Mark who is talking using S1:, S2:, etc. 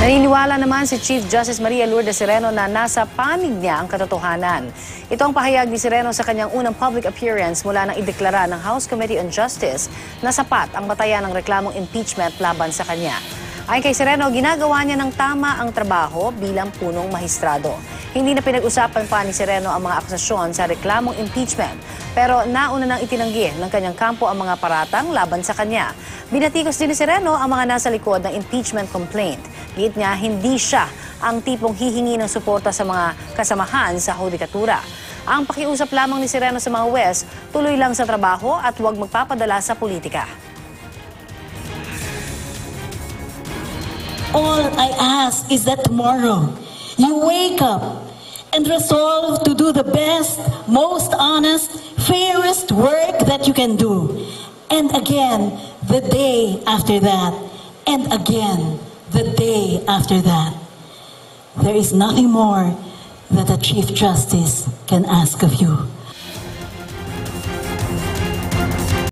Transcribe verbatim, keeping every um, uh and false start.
S1: Naniniwala naman si Chief Justice Sereno na nasa panig niya ang katotohanan. Ito ang pahayag ni Sereno sa kanyang unang public appearance mula nang ideklara ng House Committee on Justice na sapat ang batayan ng reklamong impeachment laban sa kanya. Ayon kay Sereno, ginagawa niya ng tama ang trabaho bilang punong mahistrado. Hindi na pinag-usapan pa ni Sereno ang mga akusasyon sa reklamong impeachment, pero nauna nang itinanggi ng kanyang kampo ang mga paratang laban sa kanya. Binatikos din ni Sereno ang mga nasa likod ng impeachment complaint. Giit niya, hindi siya ang tipong hihingi ng suporta sa mga kasamahan sa hudikatura. Ang pakiusap lamang ni Sereno sa mga huwes, tuloy lang sa trabaho at huwag magpapadala sa politika.
S2: All I ask is that tomorrow you wake up and resolve to do the best, most honest, fairest work that you can do. And again, the day after that. And again, the day after that. There is nothing more that a Chief Justice can ask of you.